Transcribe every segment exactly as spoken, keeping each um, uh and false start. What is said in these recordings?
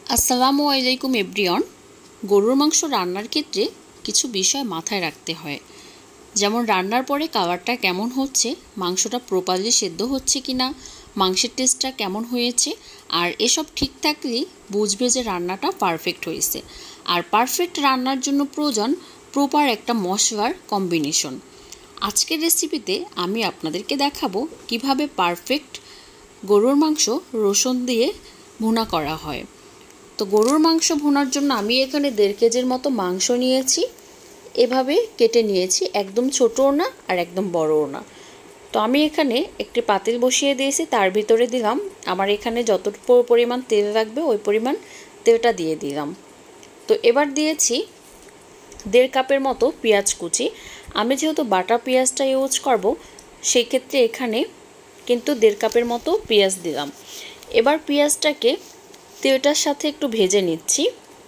আসসালামু আলাইকুম এভরিওয়ান। গরুর মাংস রান্নার ক্ষেত্রে কিছু বিষয় মাথায় রাখতে হয়, যেমন রান্নার পরে কালারটা কেমন হচ্ছে, মাংসটা প্রপারলি সেদ্ধ হচ্ছে কিনা, মাংসের টেস্টটা কেমন হয়েছে। আর এসব ঠিক থাকলেই বুঝবে যে রান্নাটা পারফেক্ট হয়েছে। আর পারফেক্ট রান্নার জন্য প্রয়োজন প্রপার একটা মশলার কম্বিনেশন। আজকের রেসিপিতে আমি আপনাদেরকে দেখাবো কিভাবে পারফেক্ট গরুর মাংস রসুন দিয়ে ভুনা করা হয়। তো গরুর মাংস ভুনার জন্য আমি এখানে দেড় কেজির মতো মাংস নিয়েছি, এভাবে কেটে নিয়েছি, একদম ছোটও না আর একদম বড়ও না। তো আমি এখানে একটি পাতিল বসিয়ে দিয়েছি, তার ভিতরে দিলাম আমার এখানে যতটুকু পরিমাণ তেল লাগবে ওই পরিমাণ তেলটা দিয়ে দিলাম। তো এবার দিয়েছি দেড় কাপের মতো পেঁয়াজ কুচি। আমি যেহেতু বাটা পেঁয়াজটা ইউজ করব, সেই ক্ষেত্রে এখানে কিন্তু দেড় কাপের মতো পেঁয়াজ দিলাম। এবার পেঁয়াজটাকে তেলটার সাথে একটু ভেজে নিচ্ছি।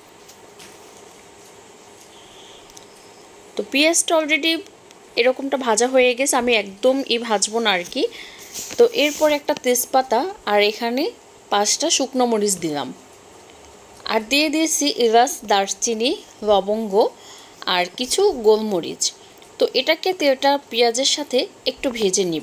তো পেঁয়াজটা অলরেডি এরকমটা ভাজা হয়ে গেছে, আমি একদম ই ভাজবো না আর কি। তো এরপর একটা তেজপাতা আর এখানে পাঁচটা শুকনো মরিচ দিলাম, আর দিয়ে দিয়েছি এলাচ, দারচিনি, লবঙ্গ আর কিছু গোলমরিচ। তো এটাকে তেলটা পেঁয়াজের সাথে একটু ভেজে নিব,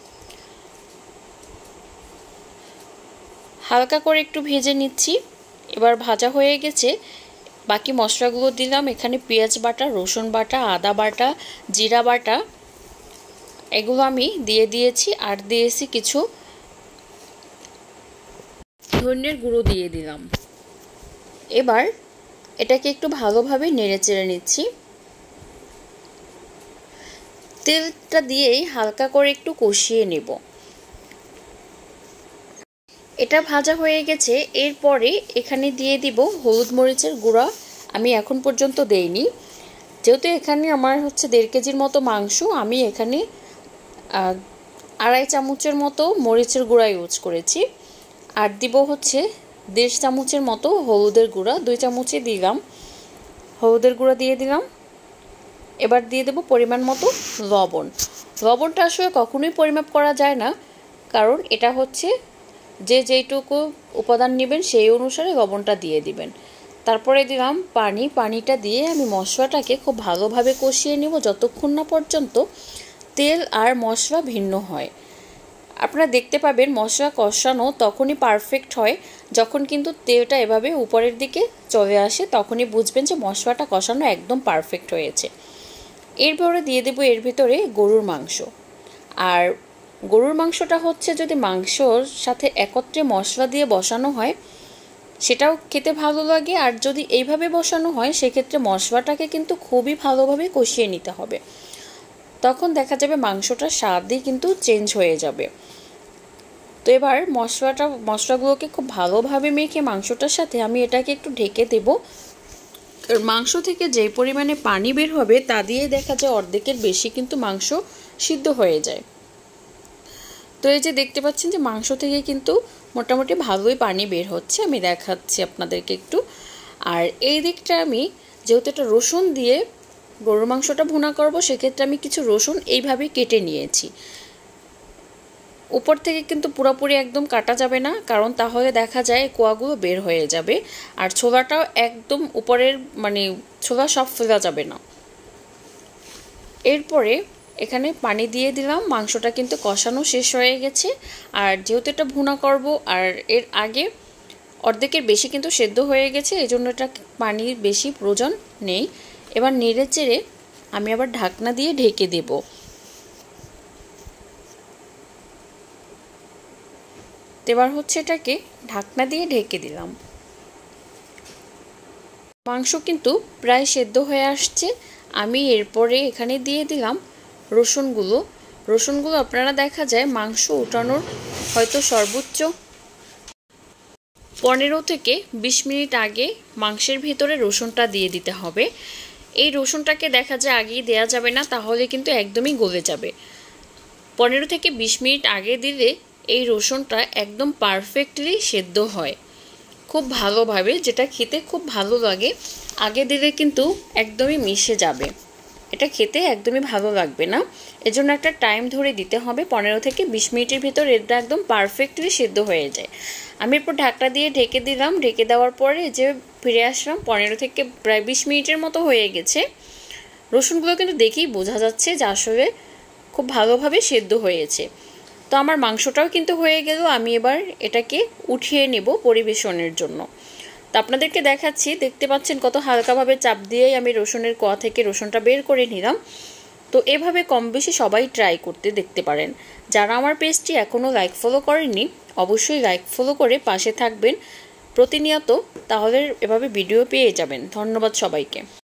হালকা করে একটু ভেজে নিচ্ছি। এবার ভাজা হয়ে গেছে, বাকি মশলাগুলো দিলাম। এখানে পেঁয়াজ বাটা, রসুন বাটা, আদা বাটা, জিরা বাটা, এগুলো আমি দিয়ে দিয়েছি। আর দিয়েছি কিছু ধনিয়ার গুঁড়ো দিয়ে দিলাম। এবার এটাকে একটু ভালোভাবে নেড়ে চেড়ে নিচ্ছি। তেলটা দিয়েই হালকা করে একটু কষিয়ে নেব। এটা ভাজা হয়ে গেছে, এরপরে এখানে দিয়ে দিব হলুদ মরিচের গুঁড়া। আমি এখন পর্যন্ত দেইনি, যেহেতু এখানে আমার হচ্ছে দেড় কেজির মতো মাংস, আমি এখানে আড়াই চামচের মতো মরিচের গুঁড়া ইউজ করেছি। আর দিব হচ্ছে দেড় চামচের মতো হলুদের গুঁড়া, দুই চামচে দিলাম হলুদের গুঁড়া দিয়ে দিলাম। এবার দিয়ে দেব পরিমাণ মতো লবণ। লবণটা আসলে কখনোই পরিমাপ করা যায় না, কারণ এটা হচ্ছে যে যেইটুকু উপাদান নেবেন সেই অনুসারে লবণটা দিয়ে দিবেন। তারপরে দিলাম পানি। পানিটা দিয়ে আমি মশলাটাকে খুব ভালোভাবে কষিয়ে নেব যতক্ষণ না পর্যন্ত তেল আর মশলা ভিন্ন হয়। আপনারা দেখতে পাবেন মশলা কষানো তখনই পারফেক্ট হয় যখন কিন্তু তেলটা এভাবে উপরের দিকে চলে আসে, তখনই বুঝবেন যে মশলাটা কষানো একদম পারফেক্ট হয়েছে। এরপরে দিয়ে দেব এর ভিতরে গরুর মাংস। আর গরুর মাংসটা হচ্ছে যদি মাংসর সাথে একত্রে মশলা দিয়ে বসানো হয় সেটাও খেতে ভালো লাগে, আর যদি এইভাবে বসানো হয় সেক্ষেত্রে মশলাটাকে কিন্তু খুবই ভালোভাবে কষিয়ে নিতে হবে, তখন দেখা যাবে মাংসটার স্বাদই কিন্তু চেঞ্জ হয়ে যাবে। তো এবার মশলাটা মশলাগুলোকে খুব ভালোভাবে মেখে মাংসটার সাথে আমি এটাকে একটু ঢেকে দেব। মাংস থেকে যে পরিমাণে পানি বের হবে তা দিয়ে দেখা যায় অর্ধেকের বেশি কিন্তু মাংস সিদ্ধ হয়ে যায়। তো এই যে দেখতে পাচ্ছেন যে মাংস থেকে কিন্তু মোটামুটি ভালোই পানি বের হচ্ছে, আমি দেখাচ্ছি আপনাদেরকে একটু। আর এই দিকটা আমি যেহেতু এটা রসুন দিয়ে গরুর মাংসটা ভুনা করব, সেক্ষেত্রে আমি কিছু রসুন এইভাবে কেটে নিয়েছি। উপর থেকে কিন্তু পুরোপুরি একদম কাটা যাবে না, কারণ তাহলে দেখা যায় কোয়াগুলো বের হয়ে যাবে, আর ছোলাটাও একদম উপরের মানে ছোলা সব ফেলা যাবে না। এরপরে এখানে পানি দিয়ে দিলাম। মাংসটা কিন্তু কষানো শেষ হয়ে গেছে, আর যেহেতু এটা ভুনা করব আর এর আগে অর্ধেকের বেশি কিন্তু সেদ্ধ হয়ে গেছে, এই জন্য এটা পানির বেশি প্রয়োজন নেই। এবার নেড়ে চেড়ে আমি আবার ঢাকনা দিয়ে ঢেকে দেব। এবার হচ্ছে এটাকে ঢাকনা দিয়ে ঢেকে দিলাম। মাংস কিন্তু প্রায় সেদ্ধ হয়ে আসছে। আমি এরপরে এখানে দিয়ে দিলাম রসুনগুলো। রসুনগুলো আপনারা দেখা যায় মাংস উঠানোর হয়তো সর্বোচ্চ পনেরো থেকে বিশ মিনিট আগে মাংসের ভিতরে রসুনটা দিয়ে দিতে হবে। এই রসুনটাকে দেখা যায় আগেই দেওয়া যাবে না, তাহলে কিন্তু একদমই গলে যাবে। পনেরো থেকে বিশ মিনিট আগে দিলে এই রসুনটা একদম পারফেক্টলি সেদ্ধ হয় খুব ভালোভাবে, যেটা খেতে খুব ভালো লাগে। আগে দিলে কিন্তু একদমই মিশে যাবে। এটা খেতে একদমই ভালো লাগবে না। এজন্য একটা টাইম ধরে দিতে হবে, পনেরো থেকে বিশ মিনিটের ভিতর এটা একদম পারফেক্টলি সিদ্ধ হয়ে যায়। আমি এরপর ঢাকনা দিয়ে ঢেকে দিলাম। ঢেকে দেওয়ার পরে যে ফিরে আসলাম, পনেরো থেকে প্রায় বিশ মিনিটের মতো হয়ে গেছে। রসুনগুলো কিন্তু দেখেই বোঝা যাচ্ছে যে আসলে খুব ভালোভাবে সেদ্ধ হয়েছে। তো আমার মাংসটাও কিন্তু হয়ে গেল। আমি এবার এটাকে উঠিয়ে নেব পরিবেশনের জন্য। তো আপনাদেরকে দেখাচ্ছি, দেখতে পাচ্ছেন কত হালকাভাবে চাপ দিয়েই আমি রসুনের কোয়া থেকে রসুনটা বের করে নিলাম। তো এভাবে কম বেশি সবাই ট্রাই করতে দেখতে পারেন। যারা আমার পেজটি এখনও লাইক ফলো করেননি অবশ্যই লাইক ফলো করে পাশে থাকবেন প্রতিনিয়ত, তাহলে এভাবে ভিডিও পেয়ে যাবেন। ধন্যবাদ সবাইকে।